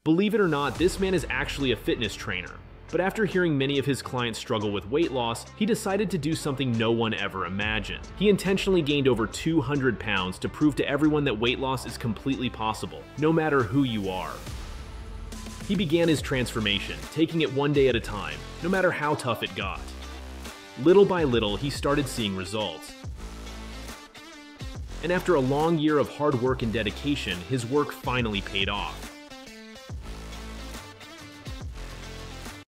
Believe it or not, this man is actually a fitness trainer. But after hearing many of his clients struggle with weight loss, he decided to do something no one ever imagined. He intentionally gained over 200 pounds to prove to everyone that weight loss is completely possible, no matter who you are. He began his transformation, taking it one day at a time, no matter how tough it got. Little by little, he started seeing results. And after a long year of hard work and dedication, his work finally paid off.